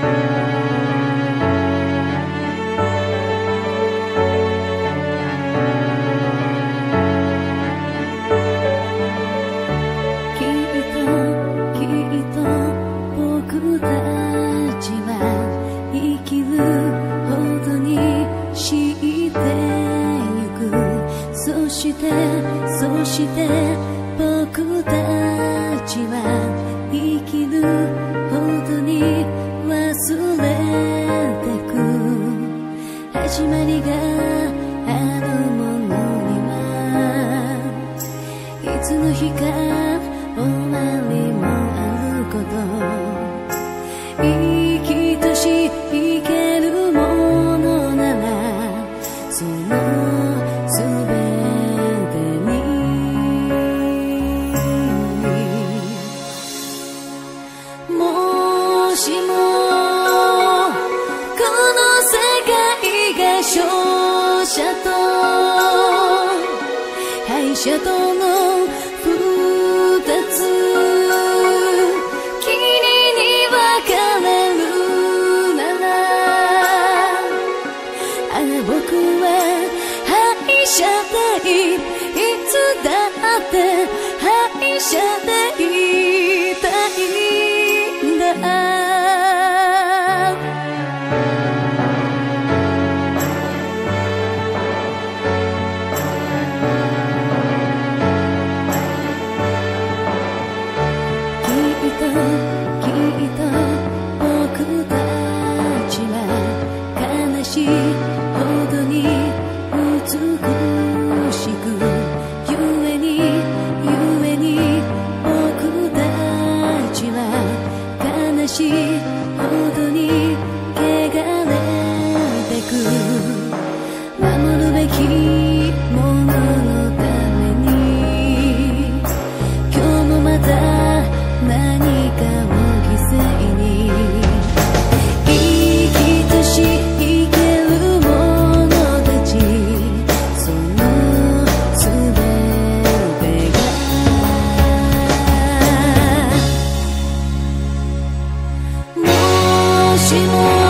そして僕たちは生きるほどに忘れてく始まりがあるものにはいつの日か終わりもあること生きとし生けるものならそのすべてもしもこの世界が勝者と敗者との二つきりに分かれるなら僕は敗者でいつだって敗者でいたいんだきっと僕たちは悲しいほどに美しくゆえに僕たちは悲しいほどに汚れてく守るべきもののために今日もまた何かを犠牲に生きとし生ける者たちそのすべてがもしも